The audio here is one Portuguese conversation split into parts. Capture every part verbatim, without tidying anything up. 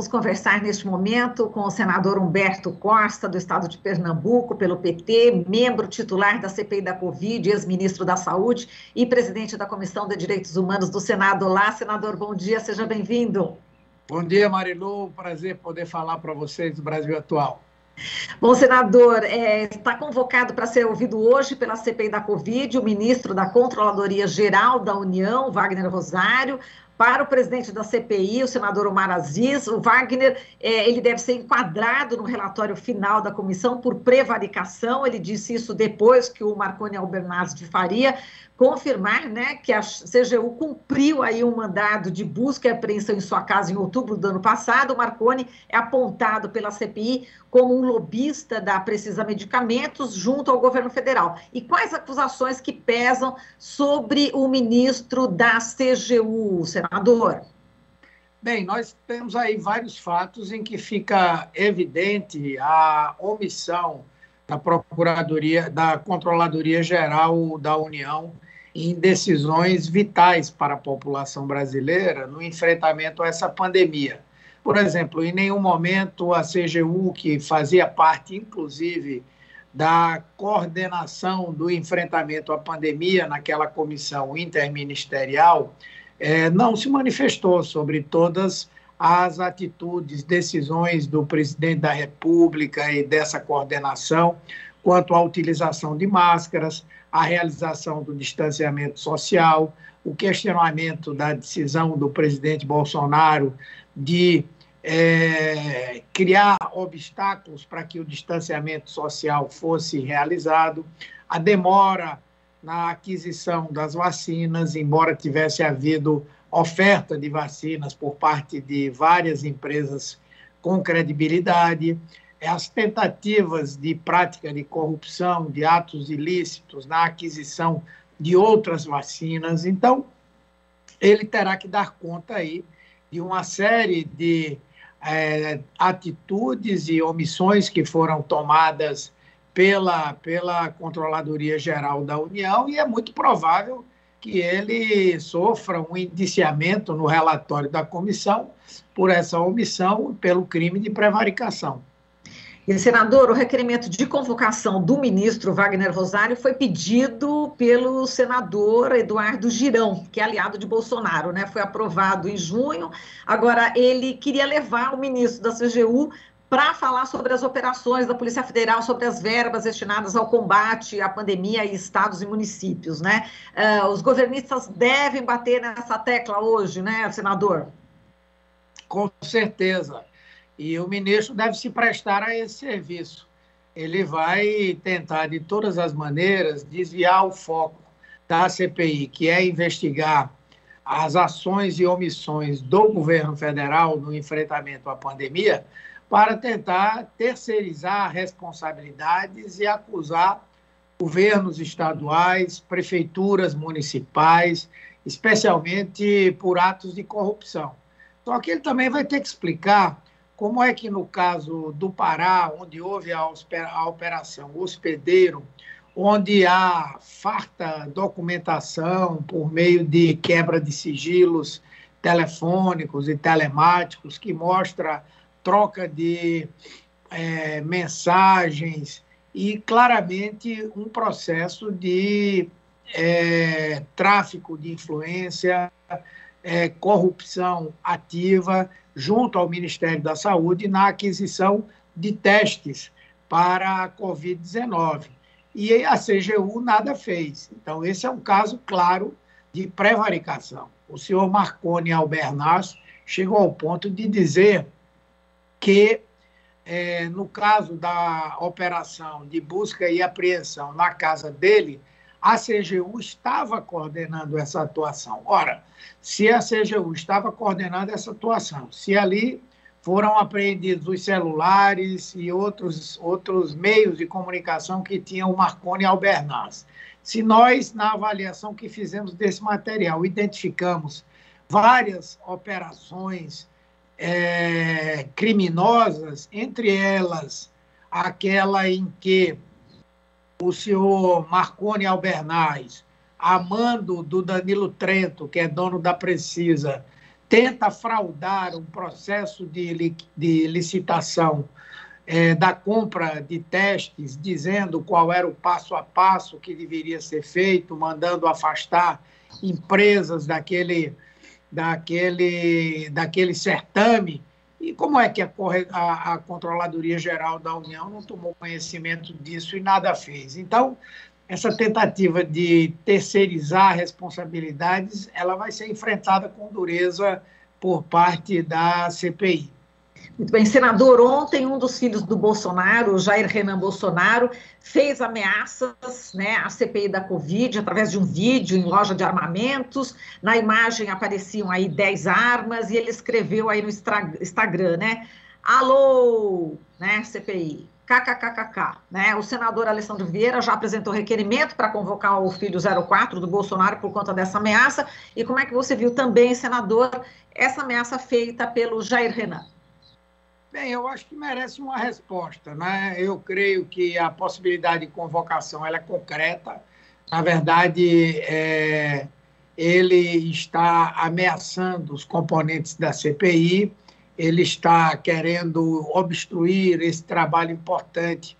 vamos conversar neste momento com o senador Humberto Costa, do estado de Pernambuco, pelo P T, membro titular da C P I da Covid, ex-ministro da Saúde e presidente da Comissão de Direitos Humanos do Senado. Olá, senador, bom dia, seja bem-vindo. Bom dia, Marilu, prazer poder falar para vocês do Brasil Atual. Bom, senador, é, está convocado para ser ouvido hoje pela C P I da Covid o ministro da Controladoria Geral da União, Wagner Rosário. Para o presidente da C P I, o senador Omar Aziz, o Wagner, é, ele deve ser enquadrado no relatório final da comissão por prevaricação. Ele disse isso depois que o Marconi Albernaz de Faria confirmar, né, que a C G U cumpriu aí um mandado de busca e apreensão em sua casa em outubro do ano passado. O Marconi é apontado pela C P I como um lobista da Precisa Medicamentos junto ao governo federal. E quais acusações que pesam sobre o ministro da C G U, senador? Bem, nós temos aí vários fatos em que fica evidente a omissão da Procuradoria, da Controladoria Geral da União em decisões vitais para a população brasileira no enfrentamento a essa pandemia. Por exemplo, em nenhum momento a C G U, que fazia parte, inclusive, da coordenação do enfrentamento à pandemia naquela comissão interministerial, eh, não se manifestou sobre todas as atitudes, decisões do presidente da República e dessa coordenação quanto à utilização de máscaras, a realização do distanciamento social, o questionamento da decisão do presidente Bolsonaro de é, criar obstáculos para que o distanciamento social fosse realizado, a demora na aquisição das vacinas, embora tivesse havido oferta de vacinas por parte de várias empresas com credibilidade, as tentativas de prática de corrupção, de atos ilícitos na aquisição de outras vacinas. Então, ele terá que dar conta aí de uma série de é, atitudes e omissões que foram tomadas pela, pela Controladoria Geral da União, e é muito provável que ele sofra um indiciamento no relatório da comissão por essa omissão, pelo crime de prevaricação. E, senador, o requerimento de convocação do ministro Wagner Rosário foi pedido pelo senador Eduardo Girão, que é aliado de Bolsonaro, né? Foi aprovado em junho. Agora, ele queria levar o ministro da C G U para falar sobre as operações da Polícia Federal, sobre as verbas destinadas ao combate à pandemia em estados e municípios, né? Uh, os governistas devem bater nessa tecla hoje, né, senador? Com certeza. E o ministro deve se prestar a esse serviço. Ele vai tentar, de todas as maneiras, desviar o foco da C P I, que é investigar as ações e omissões do governo federal no enfrentamento à pandemia, para tentar terceirizar responsabilidades e acusar governos estaduais, prefeituras municipais, especialmente por atos de corrupção. Só que ele também vai ter que explicar como é que, no caso do Pará, onde houve a operação Hospedeiro, onde há farta documentação por meio de quebra de sigilos telefônicos e telemáticos, que mostra troca de é, mensagens e, claramente, um processo de é, tráfico de influência, é, corrupção ativa, junto ao Ministério da Saúde, na aquisição de testes para a covid dezenove. E a C G U nada fez. Então, esse é um caso claro de prevaricação. O senhor Marconi Albernaz chegou ao ponto de dizer que, é, no caso da operação de busca e apreensão na casa dele, a C G U estava coordenando essa atuação. Ora, se a C G U estava coordenando essa atuação, se ali foram apreendidos os celulares e outros, outros meios de comunicação que tinham o Marconi Albernaz, se nós, na avaliação que fizemos desse material, identificamos várias operações é, criminosas, entre elas aquela em que o senhor Marconi Albernaz, a mando do Danilo Trento, que é dono da Precisa, tenta fraudar um processo de, li, de licitação é, da compra de testes, dizendo qual era o passo a passo que deveria ser feito, mandando afastar empresas daquele, daquele, daquele certame. E como é que a, a, a Controladoria Geral da União não tomou conhecimento disso e nada fez? Então, essa tentativa de terceirizar responsabilidades, ela vai ser enfrentada com dureza por parte da C P I. Muito bem, senador, ontem um dos filhos do Bolsonaro, Jair Renan Bolsonaro, fez ameaças, né, à C P I da Covid através de um vídeo em loja de armamentos. Na imagem apareciam aí dez armas e ele escreveu aí no Instagram, né, alô, né, C P I, kkkk, né, o senador Alessandro Vieira já apresentou requerimento para convocar o filho zero quatro do Bolsonaro por conta dessa ameaça. E como é que você viu também, senador, essa ameaça feita pelo Jair Renan? Bem, eu acho que merece uma resposta, né? Eu creio que a possibilidade de convocação ela é concreta. Na verdade, é, ele está ameaçando os componentes da C P I, ele está querendo obstruir esse trabalho importante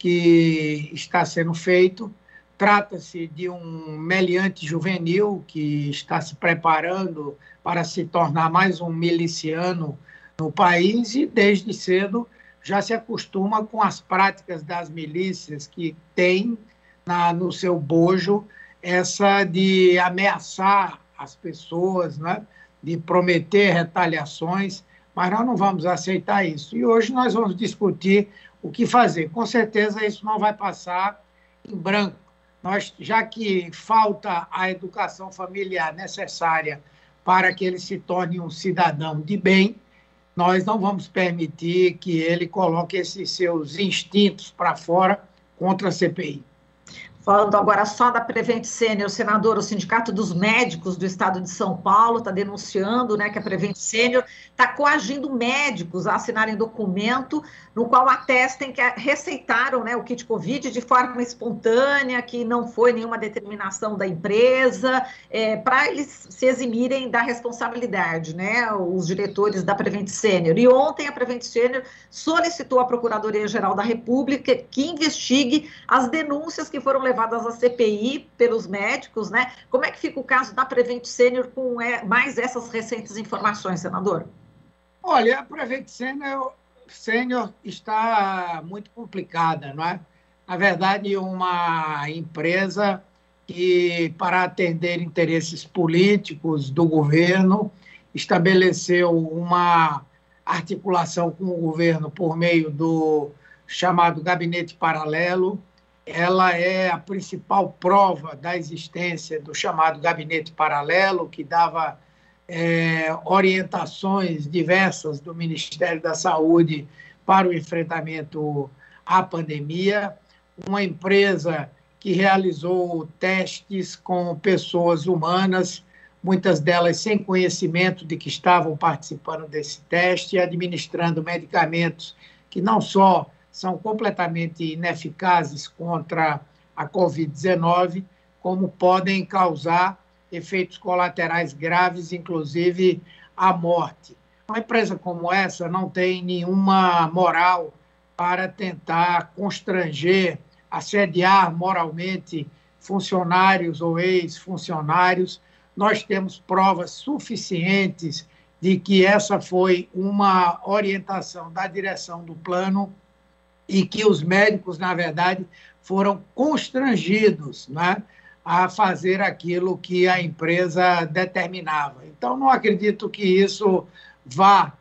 que está sendo feito. Trata-se de um meliante juvenil que está se preparando para se tornar mais um miliciano no país e, desde cedo, já se acostuma com as práticas das milícias que tem na, no seu bojo essa de ameaçar as pessoas, né? De prometer retaliações, mas nós não vamos aceitar isso. E hoje nós vamos discutir o que fazer. Com certeza isso não vai passar em branco. Nós, já que falta a educação familiar necessária para que ele se torne um cidadão de bem, nós não vamos permitir que ele coloque esses seus instintos para fora contra a C P I. Falando agora só da Prevent Senior, senador, o Sindicato dos Médicos do Estado de São Paulo está denunciando, né, que a Prevent Senior está coagindo médicos a assinarem documento no qual atestem que receitaram, né, o kit Covid de forma espontânea, que não foi nenhuma determinação da empresa, é, para eles se eximirem da responsabilidade, né, os diretores da Prevent Senior. E ontem a Prevent Senior solicitou à Procuradoria-Geral da República que investigue as denúncias que foram levadas levadas à C P I pelos médicos, né? Como é que fica o caso da Prevent Senior com mais essas recentes informações, senador? Olha, a Prevent Senior, Senior está muito complicada, não é? Na verdade, uma empresa que, para atender interesses políticos do governo, estabeleceu uma articulação com o governo por meio do chamado gabinete paralelo. Ela é a principal prova da existência do chamado gabinete paralelo, que dava é, orientações diversas do Ministério da Saúde para o enfrentamento à pandemia. Uma empresa que realizou testes com pessoas humanas, muitas delas sem conhecimento de que estavam participando desse teste, administrando medicamentos que não só são completamente ineficazes contra a covid dezenove, como podem causar efeitos colaterais graves, inclusive a morte. Uma empresa como essa não tem nenhuma moral para tentar constranger, assediar moralmente funcionários ou ex-funcionários. Nós temos provas suficientes de que essa foi uma orientação da direção do plano e que os médicos, na verdade, foram constrangidos, né, a fazer aquilo que a empresa determinava. Então, não acredito que isso vá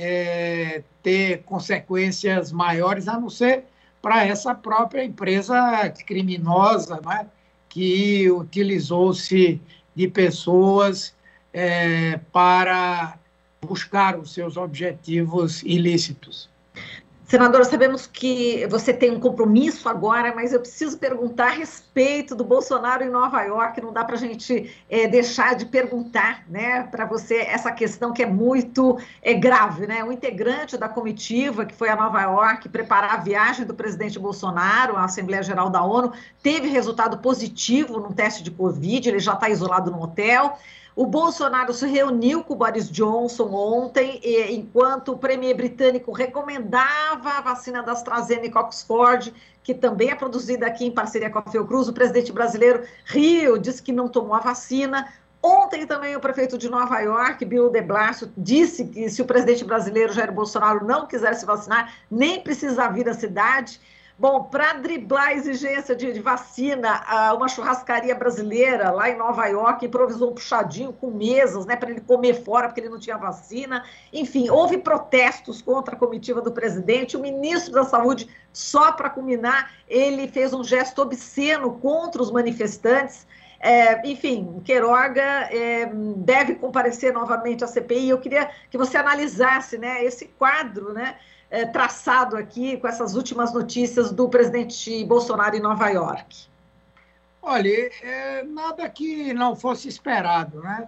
é, ter consequências maiores, a não ser para essa própria empresa criminosa, né, que utilizou-se de pessoas é, para buscar os seus objetivos ilícitos. Senador, sabemos que você tem um compromisso agora, mas eu preciso perguntar a respeito do Bolsonaro em Nova York. Não dá para a gente é, deixar de perguntar, né, para você essa questão que é muito é, grave, né? Um integrante da comitiva que foi a Nova York preparar a viagem do presidente Bolsonaro à Assembleia Geral da ONU teve resultado positivo no teste de Covid, ele já está isolado no hotel. O Bolsonaro se reuniu com o Boris Johnson ontem, enquanto o premier britânico recomendava a vacina da AstraZeneca Oxford, que também é produzida aqui em parceria com a Fiocruz. O presidente brasileiro riu, disse que não tomou a vacina. Ontem também o prefeito de Nova York, Bill de Blasio, disse que se o presidente brasileiro Jair Bolsonaro não quiser se vacinar, nem precisa vir à cidade. Bom, para driblar a exigência de, de vacina, uma churrascaria brasileira lá em Nova York improvisou um puxadinho com mesas, né, para ele comer fora porque ele não tinha vacina. Enfim, houve protestos contra a comitiva do presidente. O ministro da Saúde, só para culminar, ele fez um gesto obsceno contra os manifestantes. É, enfim, Queiroga é, deve comparecer novamente à C P I. Eu queria que você analisasse, né, esse quadro, né, é, traçado aqui com essas últimas notícias do presidente Bolsonaro em Nova York. Olha, é, nada que não fosse esperado, né?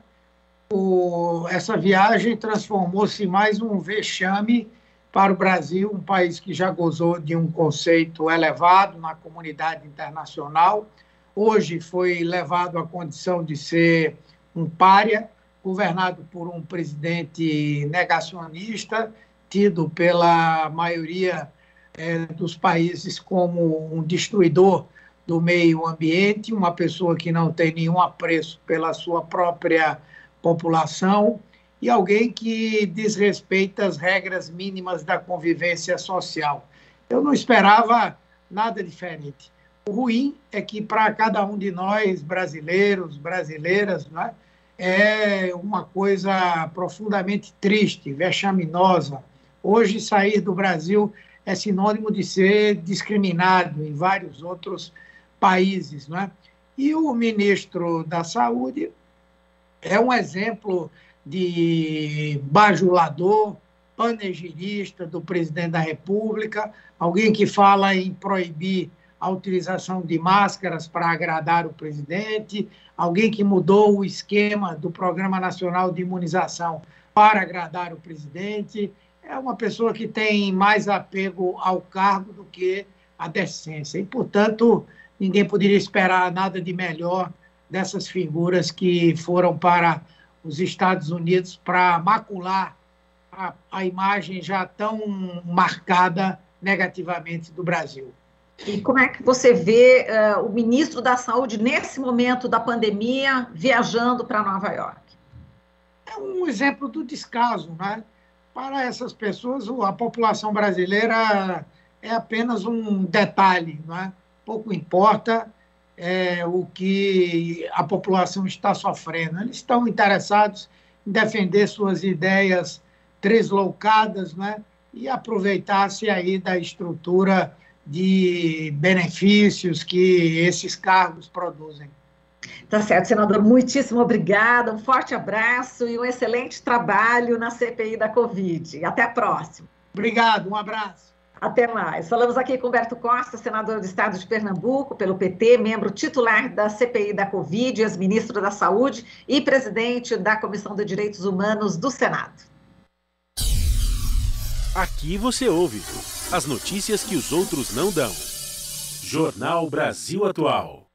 O, essa viagem transformou-se em mais um vexame para o Brasil, um país que já gozou de um conceito elevado na comunidade internacional. Hoje foi levado à condição de ser um pária, governado por um presidente negacionista, tido pela maioria é, dos países como um destruidor do meio ambiente, uma pessoa que não tem nenhum apreço pela sua própria população e alguém que desrespeita as regras mínimas da convivência social. Eu não esperava nada diferente. O ruim é que, para cada um de nós, brasileiros, brasileiras, né, é uma coisa profundamente triste, vexaminosa. Hoje, sair do Brasil é sinônimo de ser discriminado em vários outros países, né? E o ministro da Saúde é um exemplo de bajulador, panegirista do presidente da República, alguém que fala em proibir a utilização de máscaras para agradar o presidente, alguém que mudou o esquema do Programa Nacional de Imunização para agradar o presidente. É uma pessoa que tem mais apego ao cargo do que a decência. E, portanto, ninguém poderia esperar nada de melhor dessas figuras que foram para os Estados Unidos para macular a, a imagem já tão marcada negativamente do Brasil. E como é que você vê uh, o ministro da Saúde, nesse momento da pandemia, viajando para Nova York? É um exemplo do descaso, né? Para essas pessoas, a população brasileira é apenas um detalhe, não é? Pouco importa é, o que a população está sofrendo. Eles estão interessados em defender suas ideias tresloucadas, não é? E aproveitar-se aí da estrutura de benefícios que esses cargos produzem. Tá certo, senador, muitíssimo obrigada, um forte abraço e um excelente trabalho na C P I da Covid. Até a próxima. Obrigado, um abraço. Até mais. Falamos aqui com Humberto Costa, senador do Estado de Pernambuco, pelo P T, membro titular da C P I da Covid, ex-ministro da Saúde e presidente da Comissão de Direitos Humanos do Senado. Aqui você ouve as notícias que os outros não dão. Jornal Brasil Atual.